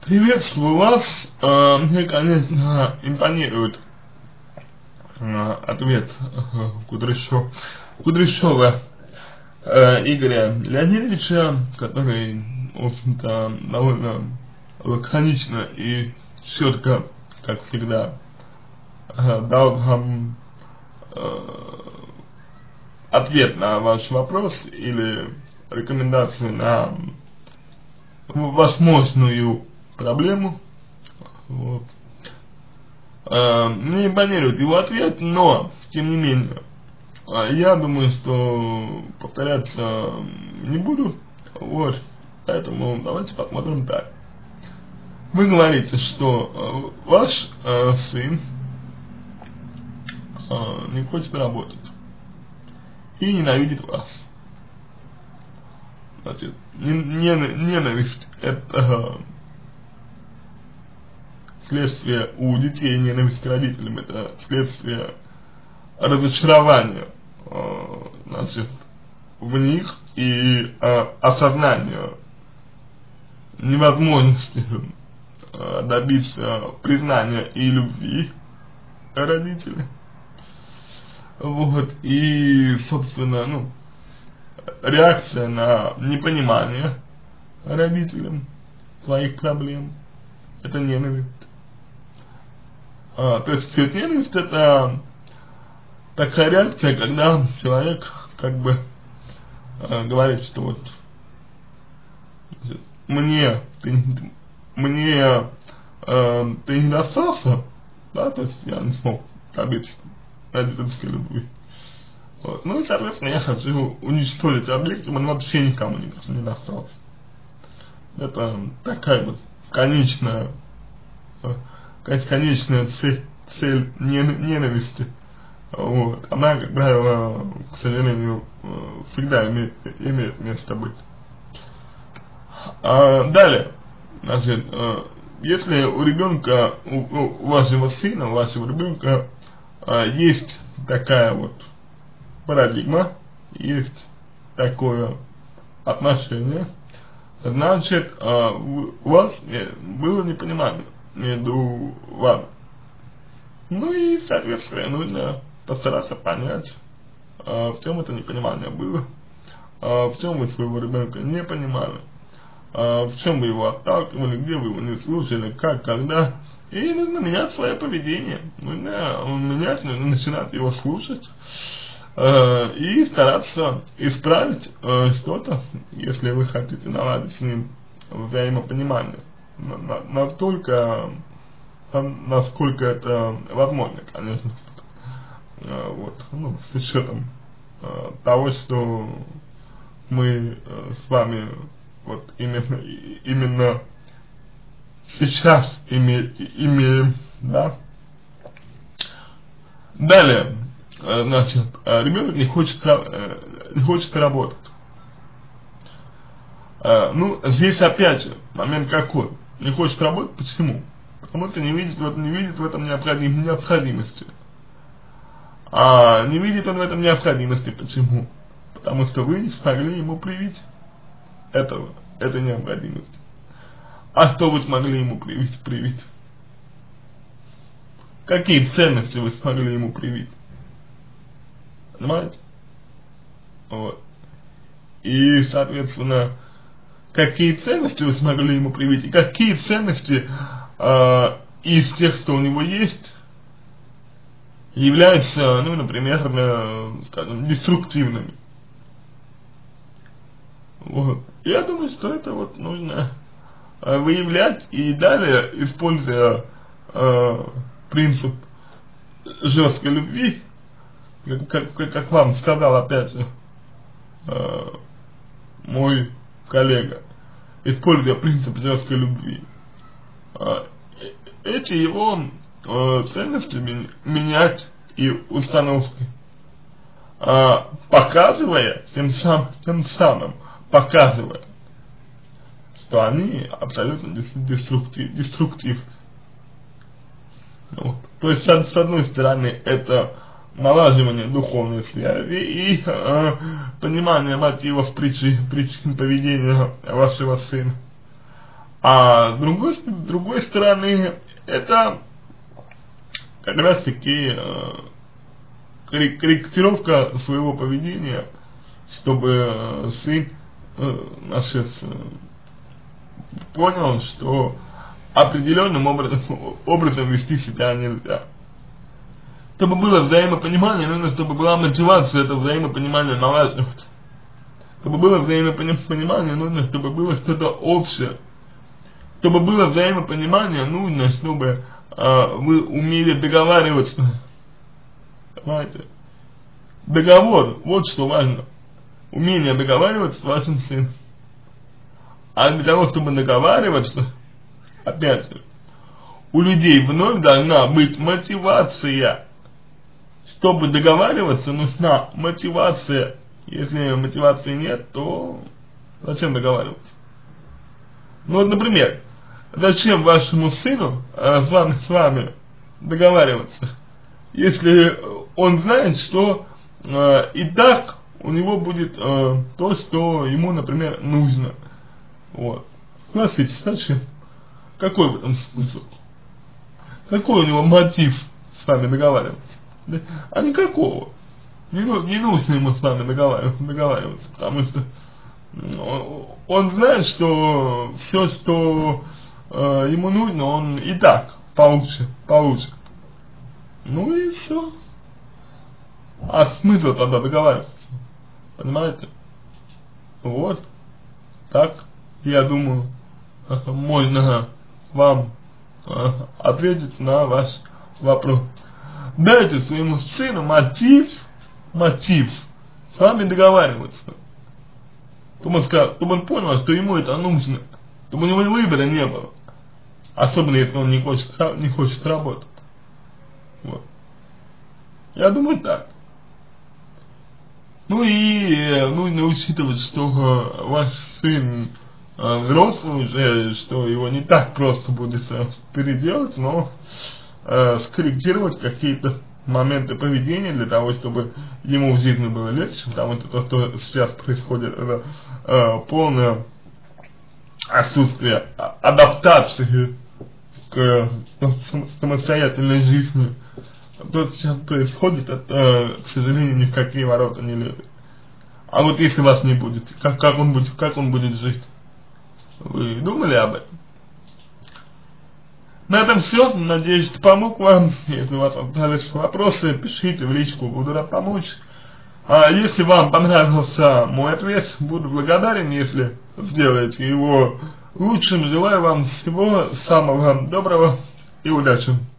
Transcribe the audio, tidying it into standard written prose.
Приветствую вас. Мне, конечно, импонирует ответ Кудряшова Игоря Леонидовича, который, в общем-то, довольно лаконично и четко, как всегда, дал вам ответ на ваш вопрос или рекомендацию на возможную проблему. Вот. Мне импонирует его ответ, но, тем не менее, я думаю, что повторяться не буду, вот, поэтому давайте посмотрим так. Вы говорите, что ваш сын не хочет работать и ненавидит вас. Значит, ненависть — это следствие у детей, ненависть к родителям — это следствие разочарования, значит, в них и осознания невозможности добиться признания и любви родителей. Вот, и, собственно, реакция на непонимание родителям своих проблем — это ненависть. То есть ненависть — это такая реакция, когда человек как бы говорит, что вот мне ты не достался, да, то есть я не смог добиться родительской любви. Вот. Ну и, соответственно, я хочу уничтожить объект, он вообще никому не достался. Это такая вот конечная цель ненависти. Вот. Она, как правило, к сожалению, всегда имеет место быть. Далее, значит, если у ребенка, у вашего сына, у вашего ребенка есть такая вот парадигма, есть такое отношение, значит, у вас было непонимание между вами. Ну и, соответственно, нужно постараться понять, в чем это непонимание было, в чем вы своего ребенка не понимали, в чем вы его отталкивали, где вы его не слушали, как, когда. И нужно менять свое поведение, нужно менять, нужно начинать его слушать и стараться исправить что-то, если вы хотите наладить с ним взаимопонимание, насколько это возможно, конечно, вот, с учетом того, что мы с вами вот именно сейчас имеем, да. Далее, значит, ребенок не хочет работать. Здесь опять же момент какой? Не хочет работать, почему? Потому что не видит в этом необходимости. Не видит он в этом необходимости, почему? Потому что вы не смогли ему привить этой необходимости. А что вы смогли ему привить? Какие ценности вы смогли ему привить? Понимаете? Вот. И, соответственно, какие ценности вы смогли ему привить, и какие ценности из тех, что у него есть, являются, например, скажем, деструктивными. Вот. Я думаю, что это вот нужно выявлять, и далее, используя принцип жесткой любви, как вам сказал опять же мой коллега, используя принцип жесткой любви, эти его ценности менять и установки, показывая, тем самым показывая, что они абсолютно деструктивны. То есть, с одной стороны, это налаживание духовной связи и понимание мотивов причин поведения вашего сына. А с другой стороны, это как раз таки корректировка своего поведения, чтобы сын наш понял, что определенным образом вести себя нельзя. Чтобы было взаимопонимание, нужно, чтобы была мотивация это взаимопонимание налаживать. Чтобы было взаимопонимание, нужно, чтобы было что-то общее. Чтобы было взаимопонимание, нужно, чтобы вы умели договариваться. Понимаете? Договор, вот что важно. Умение договариваться с вашим сыном. А для того, чтобы договариваться, опять же, у людей вновь должна быть мотивация. Чтобы договариваться, нужна мотивация. Если мотивации нет, то зачем договариваться? Ну вот, например, зачем вашему сыну с вами договариваться, если он знает, что и так у него будет то, что ему, например, нужно. Вот. Спросите, зачем? Какой в этом смысл? Какой у него мотив с вами договариваться? Да? А никакого. Не нужно ему с вами договариваться, потому что он знает, что все, что ему нужно, он и так получит. Ну и все. А смысл тогда договариваться? Понимаете? Вот. Так, я думаю, можно вам ответить на ваш вопрос. Дайте своему сыну мотив с вами договариваться. Чтобы он понял, что ему это нужно. Чтобы у него выбора не было. Особенно если он не хочет работать. Вот. Я думаю так. Ну и нужно учитывать, что ваш сын взрослый уже, что его не так просто будет переделать, но скорректировать какие-то моменты поведения для того, чтобы ему в жизни было легче, потому что то, что сейчас происходит, это полное отсутствие адаптации к самостоятельной жизни. То, что сейчас происходит, это, к сожалению, ни в какие ворота не лезет. А вот если вас не будет, как он будет жить? Вы думали об этом? На этом все. Надеюсь, помог вам. Если у вас остались вопросы, пишите в личку, буду рад помочь. А если вам понравился мой ответ, буду благодарен, если сделаете его лучшим. Желаю вам всего самого доброго и удачи.